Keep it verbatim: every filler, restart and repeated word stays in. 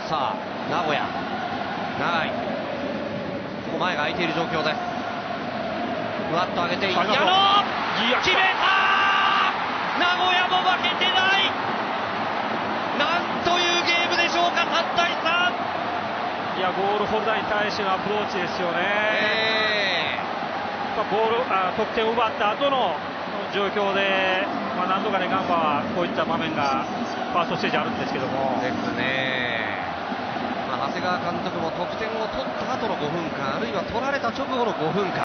さあ名古屋、長い、ここ前が空いている状況でふわっと上げていった矢野、決めた名古屋も負けてない、なんというゲームでしょうか。さんたいさん、 いやゴールホルダーに対してのアプローチですよね、 えまあ、ボールあ得点を奪った後の状況で、まあ、何度かねガンバはこういった場面がファーストステージあるんですけどもー、ですね、まあ、長谷川監督も得点を取った後のごふんかん、あるいは取られた直後のごふんかん、